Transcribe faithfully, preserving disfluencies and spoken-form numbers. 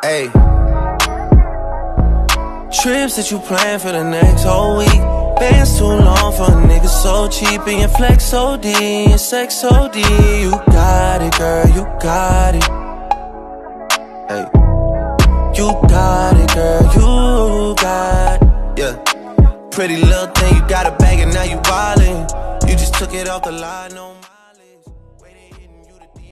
Ayy. Trips that you plan for the next whole week. Bands too long for a nigga so cheap. And your flex so D, and sex so D. You got it, girl, you got it. Hey, you got it, girl, you got it. Yeah, pretty little thing, you got a bag and now you wildin'. You just took it off the line, no